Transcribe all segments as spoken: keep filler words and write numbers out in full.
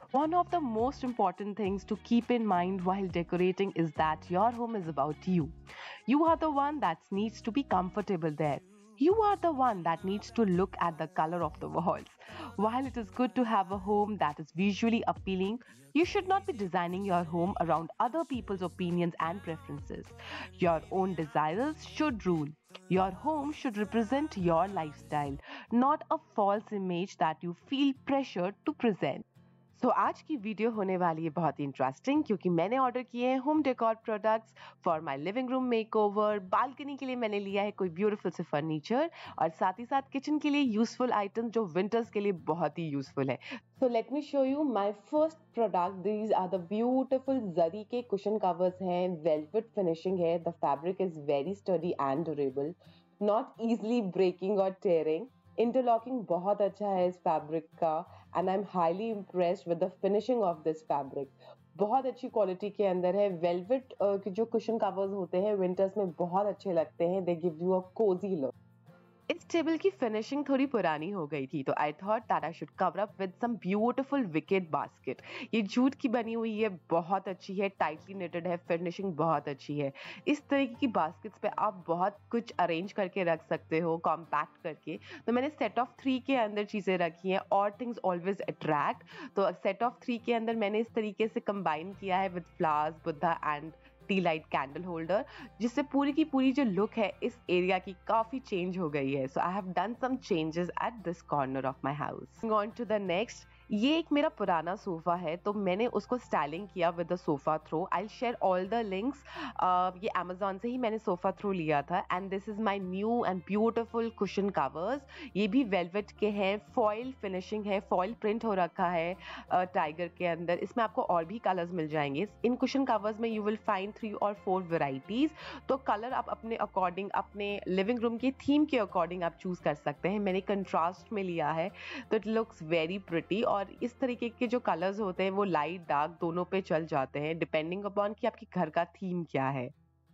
One of the most important things to keep in mind while decorating is that your home is about you. You are the one that needs to be comfortable there. You are the one that needs to look at the color of the walls. While it is good to have a home that is visually appealing, you should not be designing your home around other people's opinions and preferences. Your own desires should rule. Your home should represent your lifestyle, not a false image that you feel pressured to present. So so, आज की video होने वाली है बहुत interesting क्योंकि मैंने order किए हैं home decor products for my living room makeover. Balcony के लिए मैंने लिया है कोई ब्यूटीफुल से फर्नीचर और साथ ही साथ किचन के लिए यूजफुल आइटम्स जो विंटर्स के लिए बहुत ही यूजफुल है। So let me show you my first product. These are the beautiful zari के कुशन कवर्स हैं, वेलवेट फिनिशिंग है, the fabric is very sturdy and durable, not easily breaking और टेयरिंग। इंटरलॉकिंग बहुत अच्छा है इस फैब्रिक का and I am highly impressed with the finishing of this fabric. बहुत अच्छी क्वालिटी के अंदर है। वेलवेट के जो कुशन कवर्स होते हैं विंटर्स में बहुत अच्छे लगते हैं, they give you a cozy look. इस टेबल की फिनिशिंग थोड़ी पुरानी हो गई थी तो I thought that I should cover up with some beautiful wicker basket. ये जूट की बनी हुई है, बहुत अच्छी है, टाइटली निटेड है, फिनिशिंग बहुत अच्छी है। इस तरीके की बास्केट्स पे आप बहुत कुछ अरेंज करके रख सकते हो कॉम्पैक्ट करके। तो मैंने सेट ऑफ थ्री के अंदर चीज़ें रखी हैं, और थिंग्स ऑलवेज अट्रैक्ट। तो सेट ऑफ थ्री के अंदर मैंने इस तरीके से कंबाइन किया है with flowers, Buddha and tea light candle holder, जिससे पूरी की पूरी जो लुक है इस एरिया की काफी चेंज हो गई है। So I have done some changes at this corner of my house. On to the next, ये एक मेरा पुराना सोफा है तो मैंने उसको स्टाइलिंग किया with the sofa throw. I share all the links. ये अमेजोन से ही मैंने सोफा थ्रो लिया था and this is my new and beautiful cushion covers. ये भी वेलवेट के हैं, फॉइल फिनिशिंग है, फॉइल प्रिंट हो रखा है टाइगर uh, के अंदर। इसमें आपको और भी कलर्स मिल जाएंगे। इन कुशन कवर्स में यू विल फाइंड थ्री और फोर वेराइटीज। तो कलर आप अपने अकॉर्डिंग, अपने लिविंग रूम की थीम के अकॉर्डिंग आप चूज कर सकते हैं। मैंने कंट्रास्ट में लिया है तो इट लुक्स वेरी प्रिटी। और इस तरीके के जो कलर्स होते हैं वो लाइट डार्क दोनों पे चल जाते हैं डिपेंडिंग अपॉन कि आपके घर का थीम क्या है।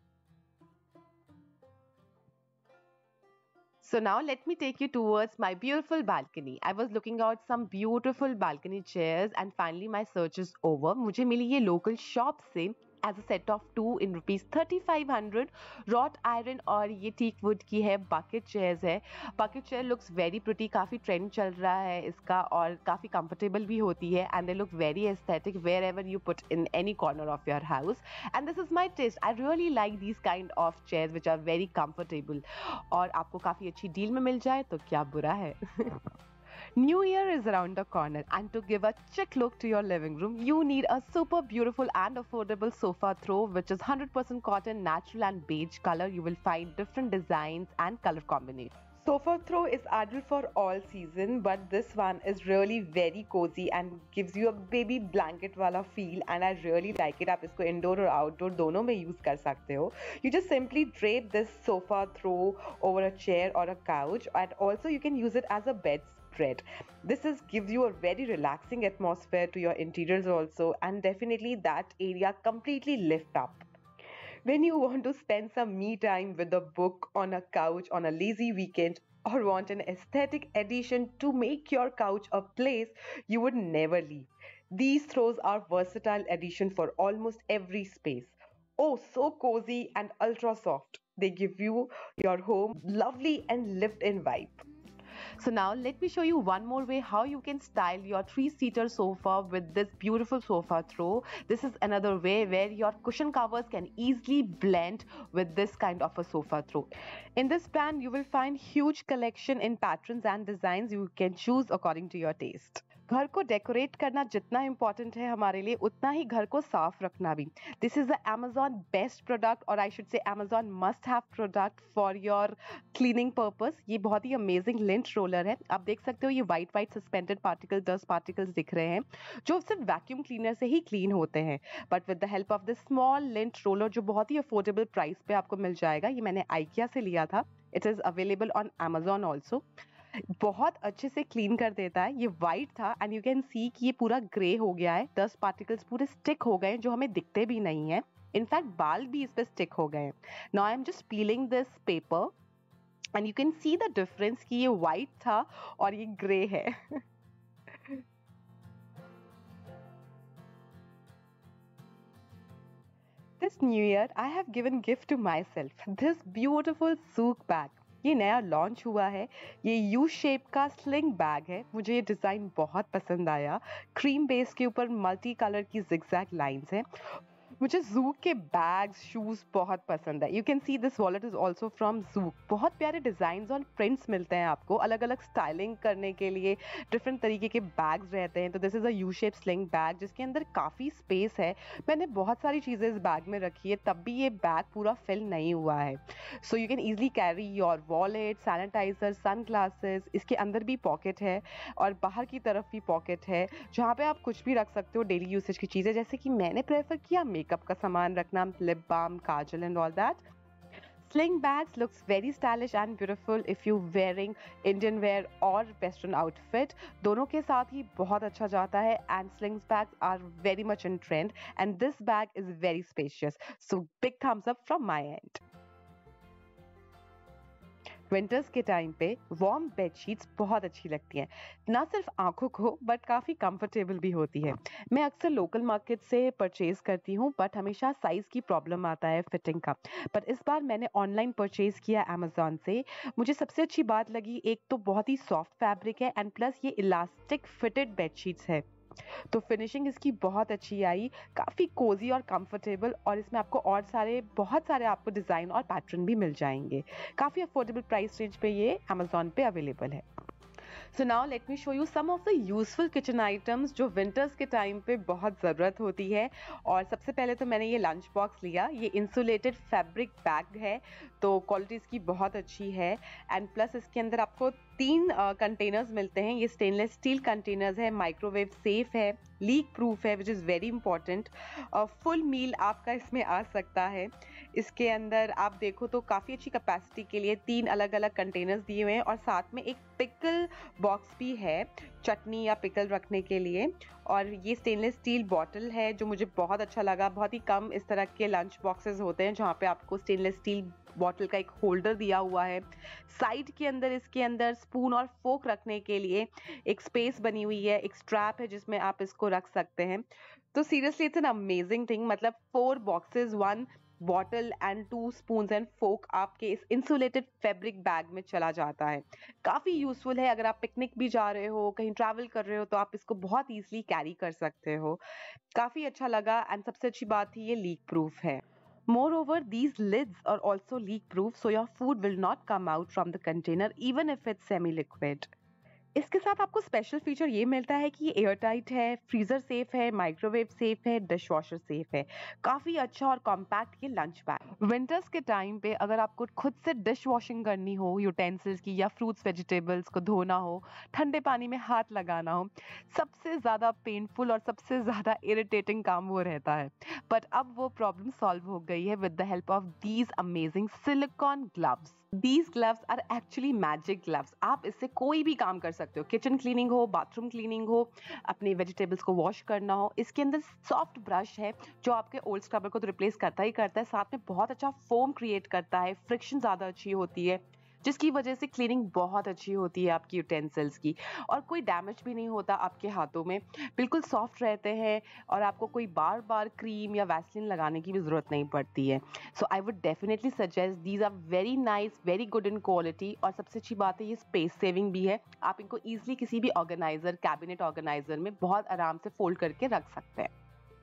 So now let me take you towards my beautiful balcony. I was looking out some beautiful balcony chairs and finally my search is over. मुझे मिली ये local shop से as a set of two in rupees thirty-five hundred, wrought iron और ये teak wood की है, bucket chairs है। bucket chair looks very pretty, काफ़ी trend चल रहा है इसका और काफ़ी comfortable भी होती है and they look very aesthetic wherever you put in any corner of your house and this is my taste. I really like these kind of chairs which are very comfortable और आपको काफ़ी अच्छी deal में मिल जाए तो क्या बुरा है। New Year is around the corner and to give a chic look to your living room, you need a super beautiful and affordable sofa throw which is one hundred percent cotton, natural and beige color. You will find different designs and color combinations. Sofa throw is ideal for all season, but this one is really very cozy and gives you a baby blanket वाला feel and I really like it. आप इसको indoor और outdoor दोनों में use कर सकते हो. You just simply drape this sofa throw over a chair or a couch and also you can use it as a bed spread. This is gives you a very relaxing atmosphere to your interiors also and definitely that area completely lift up. When you want to spend some me time with a book on a couch on a lazy weekend or want an aesthetic addition to make your couch a place you would never leave, these throws are versatile addition for almost every space. Oh, so cozy and ultra soft. They give you your home lovely and lived-in vibe. So now let me show you one more way how you can style your three-seater sofa with this beautiful sofa throw. This is another way where your cushion covers can easily blend with this kind of a sofa throw. In this brand, you will find huge collection in patterns and designs you can choose according to your taste. घर को decorate करना जितना important है हमारे लिए उतना ही घर को साफ रखना भी. This is the Amazon best product और I should say Amazon must have product for your cleaning purpose. ये बहुत ही अमेजिंग लिंट रोलर है. आप देख सकते हो ये white white suspended particle dust particles दिख रहे हैं जो सिर्फ वैक्यूम क्लीनर से ही क्लीन होते हैं. But with the help of this small lint roller जो बहुत ही अफोर्डेबल प्राइस पे आपको मिल जाएगा. ये मैंने आइकिया से लिया था. It is available on Amazon also. बहुत अच्छे से क्लीन कर देता है. ये वाइट था एंड यू कैन सी कि ये पूरा ग्रे हो गया है. डस्ट पार्टिकल्स पूरे स्टिक हो गए जो हमें दिखते भी नहीं है. इनफैक्ट बाल भी इस पे स्टिक हो गए. Now I am just peeling this paper and you can see the difference कि ये वाइट था और ये ग्रे है. This new year I have given gift to myself this beautiful Zouk bag. ये नया लॉन्च हुआ है। ये यू शेप का स्लिंग बैग है। मुझे ये डिज़ाइन बहुत पसंद आया। क्रीम बेस के ऊपर मल्टी कलर की जिगजैग लाइंस हैं। मुझे ज़ूक के बैग्स शूज़ बहुत पसंद है। You can see this wallet is also from Zouk. बहुत प्यारे डिज़ाइंस और प्रिंट्स मिलते हैं आपको। अलग अलग स्टाइलिंग करने के लिए डिफरेंट तरीके के बैग्स रहते हैं। तो this is a U shape sling bag जिसके अंदर काफ़ी स्पेस है। मैंने बहुत सारी चीज़ें इस बैग में रखी है, तब भी ये बैग पूरा फिल नहीं हुआ है। So you can easily carry your wallet, sanitizer, sunglasses. इसके अंदर भी पॉकेट है और बाहर की तरफ भी पॉकेट है जहाँ पे आप कुछ भी रख सकते हो डेली यूसेज की चीज़ें, जैसे कि मैंने प्रेफर किया मेकअप का सामान रखना, lip balm, kajal and all that. Sling bags looks very stylish and beautiful if you wearing Indian wear और western outfit. दोनों के साथ ही बहुत अच्छा जाता है and sling bags are very much in trend and this bag is very spacious. So big thumbs up from my end. Winters के time पे वार्म बेडशीट्स बहुत अच्छी लगती हैं, ना सिर्फ आंखों को बट काफ़ी कंफर्टेबल भी होती है। मैं अक्सर लोकल मार्केट से परचेज करती हूँ बट हमेशा साइज़ की प्रॉब्लम आता है फिटिंग का। पर इस बार मैंने ऑनलाइन परचेज किया अमेज़ॉन से। मुझे सबसे अच्छी बात लगी, एक तो बहुत ही सॉफ्ट फैब्रिक है एंड प्लस ये इलास्टिक फिटेड बेडशीट्स है। तो फिनिशिंग इसकी बहुत अच्छी आई, काफ़ी कोजी और कंफर्टेबल, और इसमें आपको और सारे बहुत सारे आपको डिज़ाइन और पैटर्न भी मिल जाएंगे। काफ़ी अफोर्डेबल प्राइस रेंज पे ये अमेज़ॉन पे अवेलेबल है। So now let me show you some of the useful kitchen items जो विंटर्स के टाइम पे बहुत ज़रूरत होती है। और सबसे पहले तो मैंने ये लंच बॉक्स लिया। ये इंसुलेटेड फैब्रिक बैग है, तो क्वालिटी इसकी बहुत अच्छी है एंड प्लस इसके अंदर आपको तीन कंटेनर्स uh, मिलते हैं। ये स्टेनलेस स्टील कंटेनर्स है, माइक्रोवेव सेफ है, लीक प्रूफ है which is very important. Full meal आपका इसमें आ सकता है। इसके अंदर आप देखो तो काफ़ी अच्छी कैपेसिटी के लिए तीन अलग अलग कंटेनर्स दिए हुए हैं और साथ में एक पिकल बॉक्स भी है, चटनी या पिकल रखने के लिए। और ये स्टेनलेस स्टील बॉटल है जो मुझे बहुत अच्छा लगा। बहुत ही कम इस तरह के लंच बॉक्सेस होते हैं जहाँ पे आपको स्टेनलेस स्टील बॉटल का एक होल्डर दिया हुआ है। साइड के अंदर इसके अंदर स्पून और फोक रखने के लिए एक स्पेस बनी हुई है, एक स्ट्रैप है जिसमें आप इसको रख सकते हैं। तो seriously it's an amazing thing. मतलब four boxes, one bottle and two spoons and fork आपके इस इंसुलेटेड फैब्रिक बैग में चला जाता है। काफ़ी यूजफुल है। अगर आप पिकनिक भी जा रहे हो, कहीं ट्रैवल कर रहे हो, तो आप इसको बहुत ईजिली कैरी कर सकते हो। काफ़ी अच्छा लगा एंड सबसे अच्छी बात थी ये लीक प्रूफ है। Moreover, these lids are also leak proof, so your food will not come out from the container even if it's semi-liquid. इसके साथ आपको स्पेशल फीचर ये मिलता है कि ये एयर टाइट है, फ्रीजर सेफ है, माइक्रोवेव सेफ है, डिश वॉशर सेफ है। काफ़ी अच्छा और कॉम्पैक्ट ये लंच बैग। विंटर्स के टाइम पे अगर आपको खुद से डिश वॉशिंग करनी हो यूटेंसिल्स की या फ्रूट्स वेजिटेबल्स को धोना हो, ठंडे पानी में हाथ लगाना हो, सबसे ज़्यादा पेनफुल और सबसे ज़्यादा इरिटेटिंग काम वो रहता है। बट अब वो प्रॉब्लम सॉल्व हो गई है with the help of these amazing silicone gloves. These gloves are actually magic gloves. आप इससे कोई भी काम कर सकते हो। किचन क्लीनिंग हो, बाथरूम क्लीनिंग हो, अपने वेजिटेबल्स को वॉश करना हो। इसके अंदर सॉफ्ट ब्रश है जो आपके ओल्ड स्क्रबर को तो रिप्लेस करता ही करता है, साथ में बहुत अच्छा फोम क्रिएट करता है, फ्रिक्शन ज़्यादा अच्छी होती है जिसकी वजह से क्लीनिंग बहुत अच्छी होती है आपकी यूटेंसिल्स की, और कोई डैमेज भी नहीं होता आपके हाथों में। बिल्कुल सॉफ्ट रहते हैं और आपको कोई बार बार क्रीम या वैसलीन लगाने की भी ज़रूरत नहीं पड़ती है। So I would definitely suggest, these are very nice, very good in quality, और सबसे अच्छी बात है ये स्पेस सेविंग भी है। आप इनको ईजिली किसी भी ऑर्गेनाइजर, कैबिनेट ऑर्गेनाइजर में बहुत आराम से फोल्ड करके रख सकते हैं।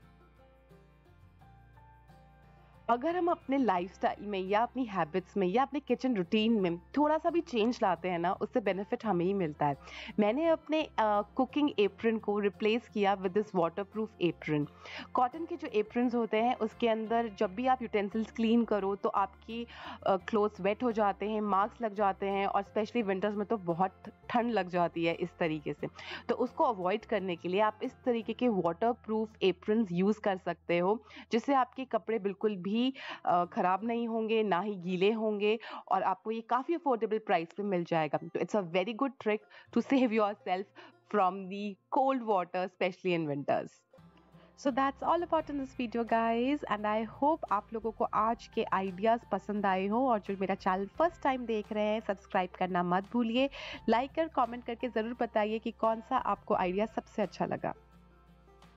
अगर हम अपने लाइफस्टाइल में या अपनी हैबिट्स में या अपने किचन रूटीन में थोड़ा सा भी चेंज लाते हैं ना, उससे बेनिफिट हमें ही मिलता है। मैंने अपने कुकिंग एप्रन को रिप्लेस किया with this waterproof apron. Cotton के जो एप्रन्स होते हैं उसके अंदर जब भी आप यूटेंसिल्स क्लीन करो तो आपकी क्लोथ्स वेट हो जाते हैं, मार्क्स लग जाते हैं, और स्पेशली विंटर्स में तो बहुत ठंड लग जाती है इस तरीके से। तो उसको अवॉइड करने के लिए आप इस तरीके के वाटरप्रूफ एप्रन्स यूज़ कर सकते हो, जिससे आपके कपड़े बिल्कुल भी खराब नहीं होंगे, ना ही गीले होंगे, और आपको ये काफ़ी अफोर्डेबल प्राइस पे मिल जाएगा। तो it's a very good trick to save yourself from the cold water, specially in winters. So that's all about in this video guys, and I hope आप लोगों को आज के आइडियाज़ पसंद आए हो। और जो मेरा चैनल फर्स्ट टाइम देख रहे हैं, सब्सक्राइब करना मत भूलिए। लाइक और कमेंट करके ज़रूर बताइए कि कौन सा आपको आइडिया सबसे अच्छा लगा।